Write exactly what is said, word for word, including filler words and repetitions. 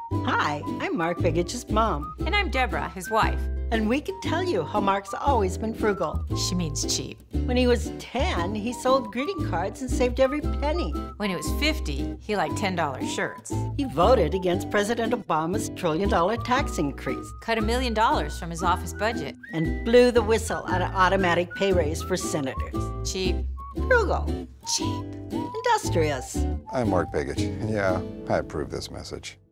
Hi, I'm Mark Begich's mom. And I'm Deborah, his wife. And we can tell you how Mark's always been frugal. She means cheap. When he was ten, he sold greeting cards and saved every penny. When he was fifty, he liked ten dollar shirts. He voted against President Obama's trillion dollar tax increase. Cut a million dollars from his office budget. And blew the whistle on an automatic pay raise for senators. Cheap. Frugal. Cheap. Industrious. I'm Mark Pegge, and yeah, I approve this message.